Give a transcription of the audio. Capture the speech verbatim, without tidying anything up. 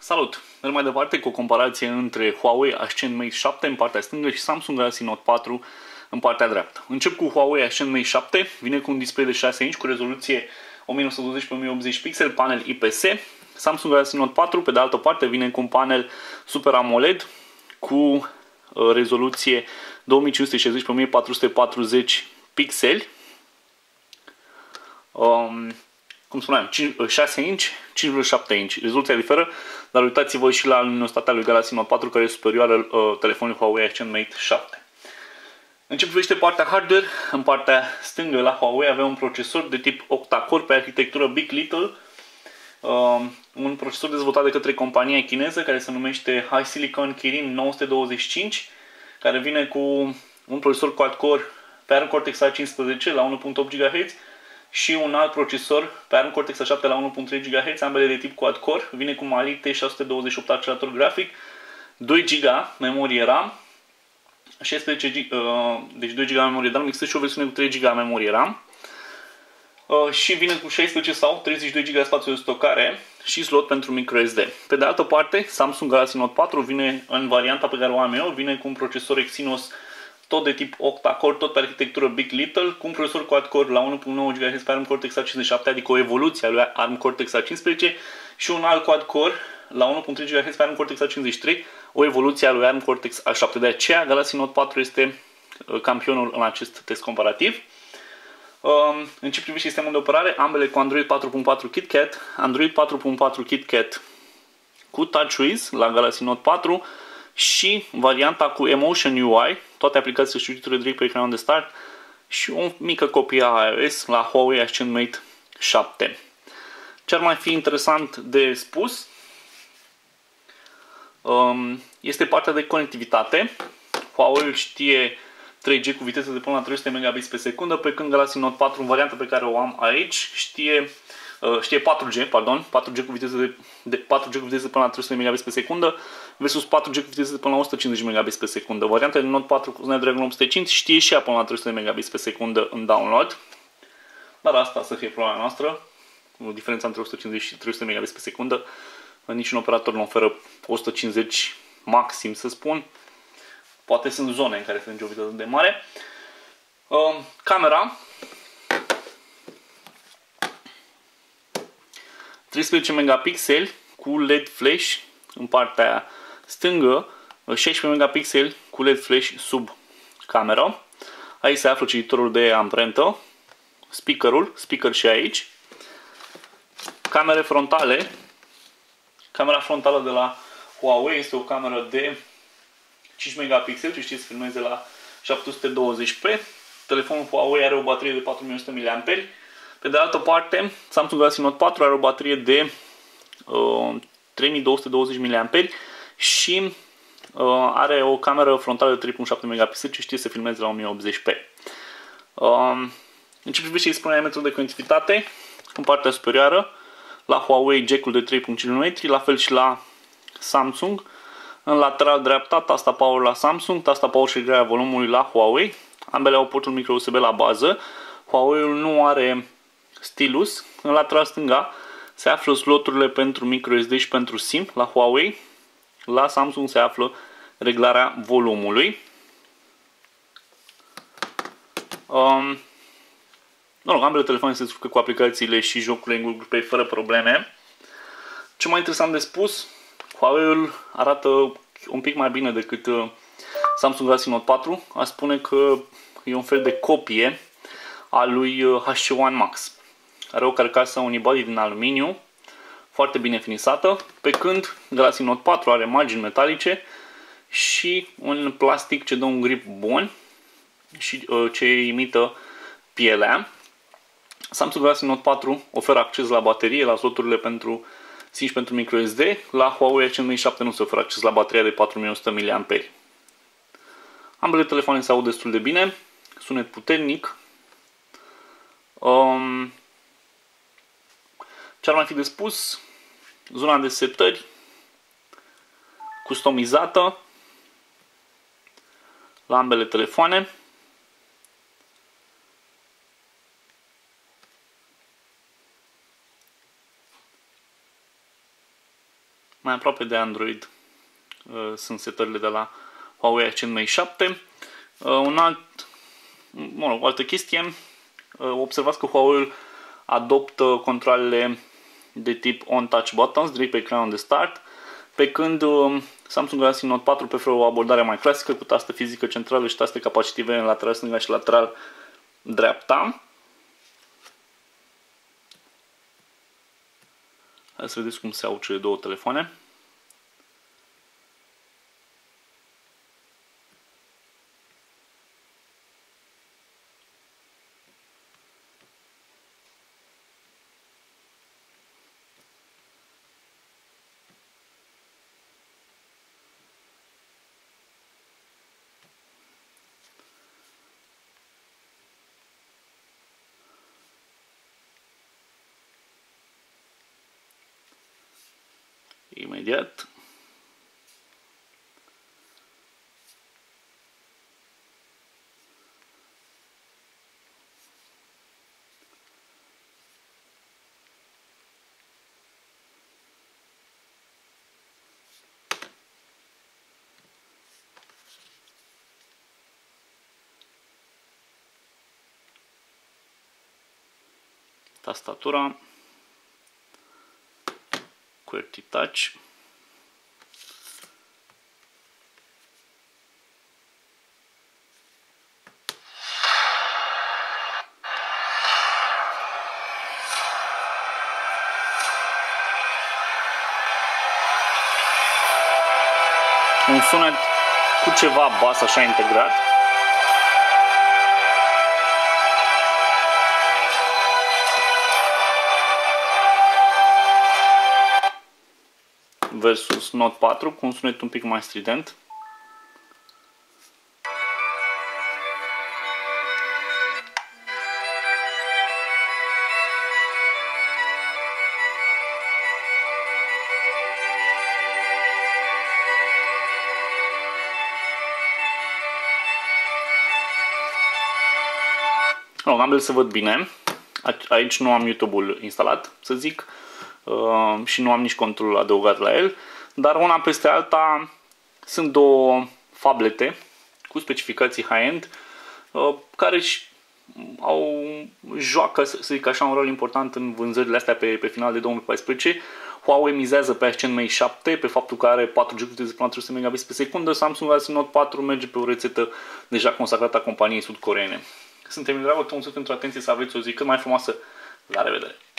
Salut! Merg mai departe cu o comparație între Huawei Ascend Mate șapte în partea stângă și Samsung Galaxy Note patru în partea dreaptă. Încep cu Huawei Ascend Mate șapte, vine cu un display de șase inci cu rezoluție o mie nouă sute douăzeci pe o mie optzeci pixel, panel I P S. Samsung Galaxy Note patru, pe de altă parte, vine cu un panel Super AMOLED cu uh, rezoluție două mii cinci sute șaizeci pe o mie patru sute patruzeci pixeli. Um, cum spuneam, șase inci, cinci virgulă șapte inci. Rezoluția diferă, dar uitați-vă și la luminositatea lui Galaxy Note patru, care e superioară uh, telefonului Huawei Ascend Mate șapte. În ce privește partea hardware, în partea stângă la Huawei avea un procesor de tip octa-core pe arhitectură Big Little, uh, un procesor dezvoltat de către compania chineză care se numește HiSilicon Kirin nouă sute douăzeci și cinci, care vine cu un procesor quad-core pe ARM Cortex A cincisprezece la unu virgulă opt gigahertz și un alt procesor pe ARM Cortex A șapte la unu virgulă trei gigahertz, ambele de tip quad-core. Vine cu Mali T șase sute douăzeci și opt accelerator grafic, doi giga memorie RAM, șaisprezece giga, uh, deci doi giga memorie RAM, există și o versiune cu trei giga memorie RAM. Uh, și vine cu șaisprezece sau treizeci și doi giga spațiu de stocare și slot pentru microSD. Pe de altă parte, Samsung Galaxy Note patru vine în varianta pe care o am eu, vine cu un procesor Exynos tot de tip octa-core, tot pe arhitectură Big Little, cu un procesor quad-core la unu virgulă nouă gigahertz pe ARM Cortex A cincizeci și șapte, adică o evoluție a lui ARM Cortex A cincisprezece, și un alt quad-core la unu virgulă trei gigahertz pe ARM Cortex A cincizeci și trei, o evoluție a lui ARM Cortex A șapte. De aceea, Galaxy Note patru este campionul în acest test comparativ. În ce privește sistemul de operare, ambele cu Android patru punct patru KitKat, Android patru punct patru KitKat cu TouchWiz la Galaxy Note patru și varianta cu Emotion U I, toate aplicațiile și cititurile direct pe ecranul de start, și o mică copie a iOS la Huawei Ascend Mate șapte. Ce ar mai fi interesant de spus este partea de conectivitate. Huawei știe trei G cu viteză de până la trei sute megabits pe secundă, pe când Galaxy Note patru, în varianta pe care o am aici, știe, știe patru G, pardon, patru G cu viteză de, de patru G cu viteză de până la trei sute megabits pe secundă versus patru G cu viteză de până la o sută cincizeci megabits pe secundă. Varianta de Note patru cu Snapdragon opt sute cinci știe și ea până la trei sute megabits pe secundă în download. Dar asta să fie problema noastră. Diferența între o sută cincizeci și trei sute megabits pe secundă. Niciun operator nu oferă o sută cincizeci maxim, să spun. Poate sunt zone în care se ajunge o viteză de mare. Uh, camera treisprezece megapixeli cu L E D flash în partea stângă, șaisprezece megapixeli cu L E D flash sub cameră. Aici se află cititorul de amprentă, speakerul, speaker și aici. Camere frontale. Camera frontală de la Huawei este o cameră de cinci megapixeli, ce știți, filmeze la șapte sute douăzeci p. Telefonul Huawei are o baterie de patru mii o sută miliamperi. Pe de altă parte, Samsung Galaxy Note patru are o baterie de uh, trei mii două sute douăzeci miliamperi și uh, are o cameră frontală de trei virgulă șapte megapixeli, ce știți, se filmeze la o mie optzeci p. Uh, în ce privește expunerea metodului de conectivitate, în partea superioară, la Huawei jack-ul de trei virgulă cinci milimetri, la fel și la Samsung. În lateral dreapta, tasta power la Samsung, tasta power și reglarea volumului la Huawei. Ambele au portul micro U S B la bază. Huawei-ul nu are stylus. În lateral stânga se află sloturile pentru microSD și pentru SIM la Huawei. La Samsung se află reglarea volumului. Um, Nu, ambele telefoane se descurcă cu aplicațiile și jocurile în Google Play fără probleme. Ce mai interesant de spus, Huawei-ul arată un pic mai bine decât Samsung Galaxy Note patru. Aș spune că e un fel de copie a lui H C unu Max. Are o carcasă unibody din aluminiu, foarte bine finisată, pe când Galaxy Note patru are margini metalice și un plastic ce dă un grip bun și ce imită pielea. Samsung Galaxy Note patru oferă acces la baterie, la sloturile pentru SIM și pentru microSD. La Huawei Ascend Mate șapte nu se oferă acces la bateria de patru mii o sută miliamperi. Ambele telefoane se aud destul de bine, sunet puternic. Um, ce ar mai fi de spus? Zona de setări customizată la ambele telefoane. mai aproape de Android sunt setările de la Huawei Accent Mate șapte. Un alt, mă rog, o altă chestie, observați că Huawei adoptă controlele de tip On Touch Buttons direct pe ecranul de start, pe când Samsung Galaxy Note patru preferă o abordare mai clasică cu tastă fizică centrală și taste capacitive în lateral stânga și lateral dreapta. Hai să vedeți cum se au cele două telefoane. Imediat. Tastatura QWERTY Touch. Un sunet cu ceva bas așa integrat. Versus Note patru cu un sunet un pic mai strident. Oh, ambele se văd bine. Aici nu am YouTube-ul instalat, să zic, uh, și nu am nici controlul adăugat la el, dar una peste alta sunt două fablete cu specificații high-end uh, care își au, joacă, să zic așa, un rol important în vânzările astea pe, pe final de două mii paisprezece. Huawei mizează pe Accent Mate șapte, pe faptul că are patru G cu viteză până la trei sute megabits pe secundă. Samsung Galaxy Note patru merge pe o rețetă deja consacrată a companiei sud-coreene. Suntem Emil Dragoș, vă mulțumesc pentru atenție, să aveți o zi cât mai frumoasă. La revedere!